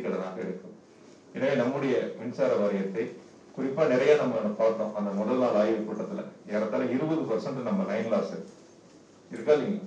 கடனாக இருக்கும். எனவே நம்முடைய மின்சார வாரியத்தை குறிப்பா நிறைய நம்ம பார்த்தோம். அந்த முதல் நாள் ஆய்வு கூட்டத்துல ஏறத்தாழ 20% நம்ம லைன் லாஸ் இருக்கா இல்லைங்க,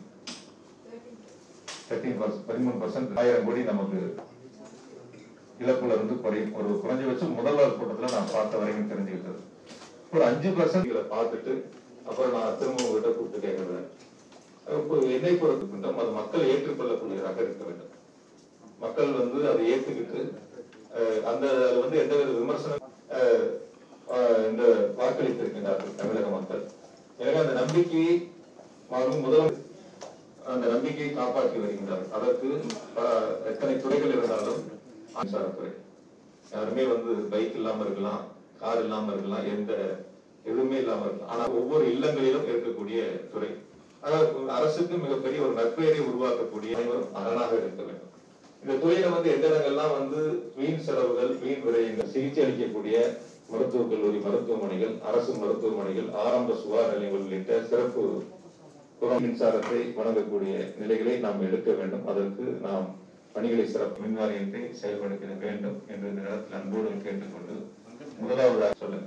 13%, 1000 கோடி நமக்கு இழப்புல இருந்து குறையும். ஒரு குறைஞ்சபட்சம் முதல் நாள் கூட்டத்துல நான் பார்த்த வரைக்கும் தெரிஞ்சுக்கிட்டது. ஒரு 5% பார்த்துட்டு அப்புறம் நான் திரும்ப உங்ககிட்ட கூப்பிட்டு கேட்கிறேன். என்னை பொறுத்துக்கிட்டோம் அது மக்கள் ஏற்றுக்கொள்ளக்கூடியதாக இருக்க வேண்டும். மக்கள் அதை ஏற்றுக்கிட்டு அந்த எந்தவித விமர்சனம் இந்த வாக்களித்திருக்கின்றார்கள் தமிழக மக்கள். எனவே அந்த நம்பிக்கையை முதல் அந்த நம்பிக்கையை காப்பாற்றி வருகின்றார்கள். அதற்கு எத்தனை துறைகள் இருந்தாலும் மின்சாரத்துறை யாருமே பைக் இல்லாம இருக்கலாம், கார் இல்லாம இருக்கலாம், எந்த எதுவுமே இல்லாம இருக்கலாம். ஆனா ஒவ்வொரு இல்லங்களிலும் இருக்கக்கூடிய துறை, அதாவது அரசுக்கு மிகப்பெரிய ஒரு நற்பெயரை உருவாக்கக்கூடிய அரணாக இருக்க வேண்டும். இந்த துறையில எந்த இடங்கள்லாம் வீண் செலவுகள், வீண் விரயங்கள், சிகிச்சை அளிக்கக்கூடிய மருத்துவக் கல்லூரி, மருத்துவமனைகள், அரசு மருத்துவமனைகள், ஆரம்ப சுகாதார நிலையங்கள் உள்ளிட்ட சிறப்பு மின்சாரத்தை வழங்கக்கூடிய நிலைகளை நாம் எடுக்க வேண்டும். அதற்கு நாம் பணிகளை சிறப்பு மின் வாரியத்தை செயல்படுத்த வேண்டும் என்று இந்த நேரத்தில் அன்போடு கேட்டுக்கொண்டு முதலாவதாக சொல்லுங்க.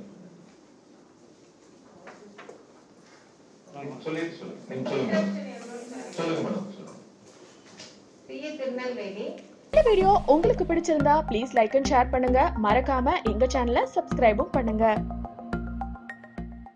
இந்த வீடியோ உங்களுக்கு பிடிச்சிருந்தா ப்ளீஸ் லைக் அண்ட் ஷேர் பண்ணுங்க. மறக்காம எங்க சேனலை சப்ஸ்கிரைபும் பண்ணுங்க.